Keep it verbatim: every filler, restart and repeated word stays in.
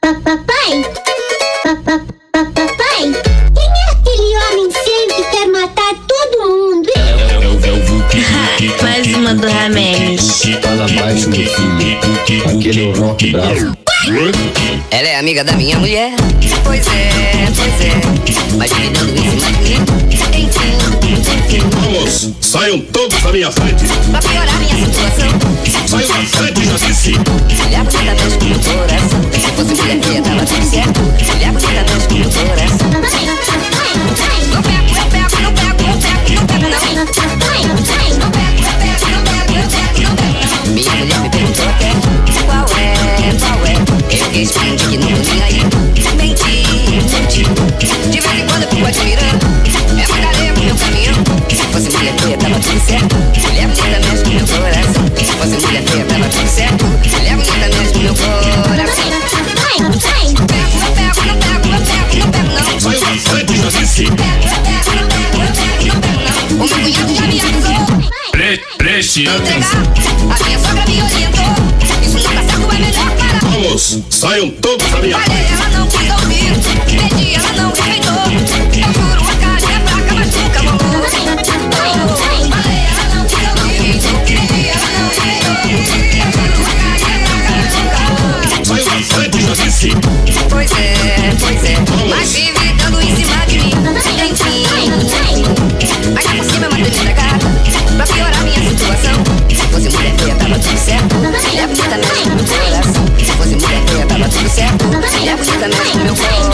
Papai? Papai? Quem é aquele homem feio que quer matar todo mundo? Mais uma do Ramesh. Fala baixo, meu filho. Aquele é o rock bravo. Ela é amiga da minha mulher. Pois é, pois é. Mas me dando em cima de mim. Enfim, enfim. Vamos, saiam todos da minha frente. Pra piorar minha situação. Saiam da frente, já disse. Olhar bonita mexe com meu coração. Se fosse mulher feia tava tudo certo. Olhar bonita mexe com meu coração. Não pego, eu pego, não pego, eu pego, não pego não. Não pego, eu pego, não pego, não pego, eu pego, não pego. Minha mulher me perguntou até qual é, qual é. Eu respondi que não tô nem aí. Menti, menti. De vez em quando eu fico admirando. É uma galera pro meu caminhão. Se fosse mulher feia tava tudo certo. Mulher bonita mexe com meu coração. Se fosse mulher feia tava tudo certo. Mulher bonita mexe com meu coração. Não pego, eu pego, não pego, eu pego, não pego não. Saiam da frente, já disse. Pego, eu pego, não pego, eu pego, não pego não. O meu cunhado já me avisou. Pre preste atenção. A minha sogra me orientou. Isso não tá certo, é melhor parar. Vamos, saiam todos da minha Falei, frente. ela não quis ouvir. Pedi, ela não respeitou. Eu juro, a cara é fraca, mas nunca rolou. Falei, ela não quis ouvir. Pedi, ela não respeitou. Eu juro, a cara é fraca, mas nunca rolou. Saiam da frente, já disse. Pois é, pois é. Mas vive dando em cima de mim. Enfim, ainda por cima é uma tremenda gata. Pra piorar minha situação. Se fosse mulher feia, tava tudo certo. Mulher bonita mexe com meu coração. Se fosse mulher feia, tava tudo certo. Mulher bonita mexe com meu coração.